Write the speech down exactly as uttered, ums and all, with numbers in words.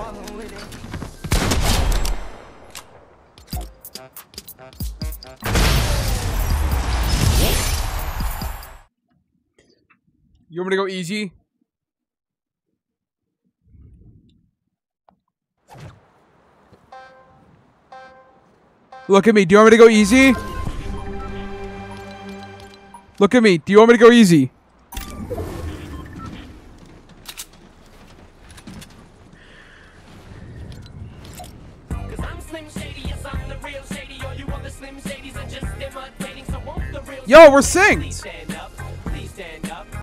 You want me to go easy? Look at me. Do you want me to go easy? Look at me. Do you want me to go easy? Yo, we're synced.